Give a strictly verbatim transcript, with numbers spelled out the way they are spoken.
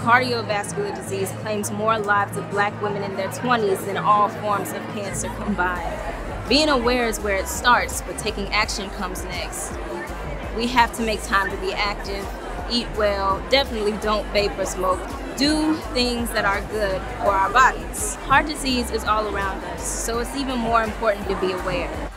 cardiovascular disease claims more lives of black women in their twenties than all forms of cancer combined. Being aware is where it starts, but taking action comes next. We have to make time to be active, eat well, definitely don't vape or smoke, do things that are good for our bodies. Heart disease is all around us, so it's even more important to be aware.